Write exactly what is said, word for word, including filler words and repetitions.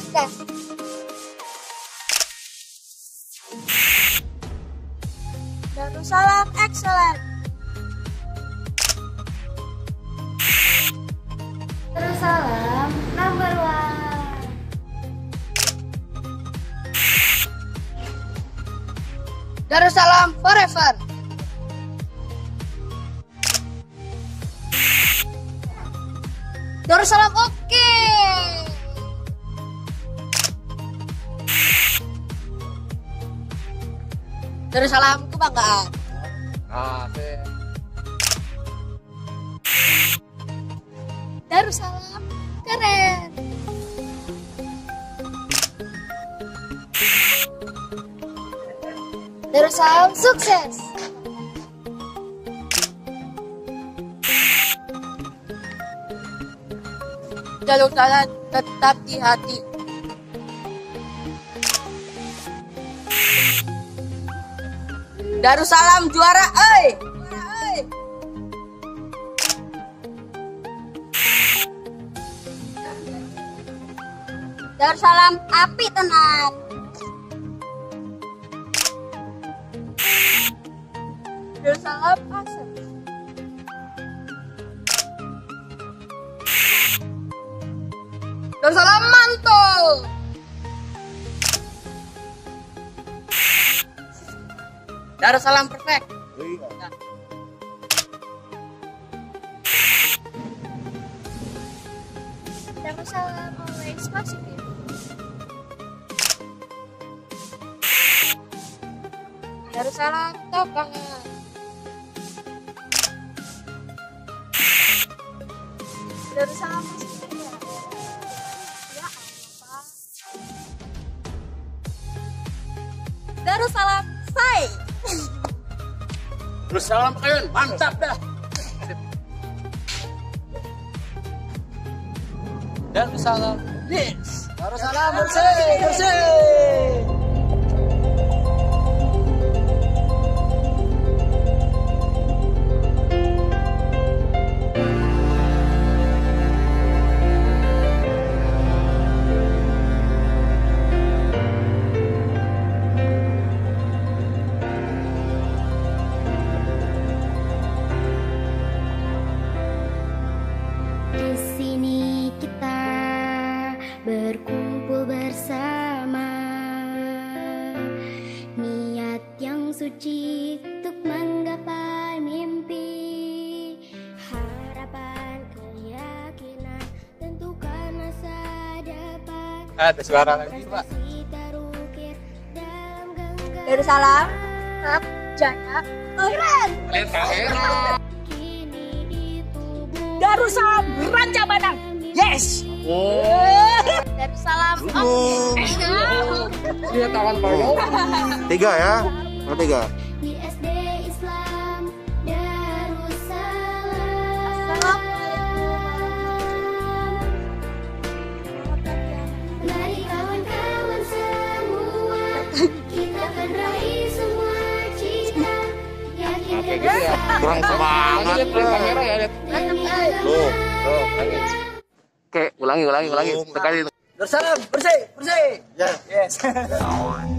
sukses. Darussalam excellent. Darussalam number one. Darussalam forever. Darussalam oke. Okay. Darussalam kebanggaan. Asik. Darussalam keren. Darussalam sukses. Jalur jalan tetap di hati. Darussalam juara, oi. Darussalam api tenan. Darussalam asem. Darussalam mantul. Darussalam perfect. Nah. Darussalam always positive. Darussalam topangan. Darussalam positif. Ya apa? Darussalam say. Darussalam keren, mantap dah. Darussalam yes. Darussalam bersih, bersih. Berkumpul bersama, niat yang suci untuk menggapai mimpi, harapan, keyakinan, tentukan masa depan. Ada suara lagi, Pak. Darussalam tetap jaya keren. Darussalam Ranca Badang. Yes. Oh. Darussalam oke. Dia kawan kau. Tiga ya, nomor tiga. Di S D Islam Darussalam. Mari kawan-kawan semua, kita akan raih semua cita. Yakin dan Kurang semangat. Kamera ya, lihat. Tuh, tuh. Oke, ulangi, ulangi, ulangi. Sekali. Darussalam bersih, bersih. Ya. Yes.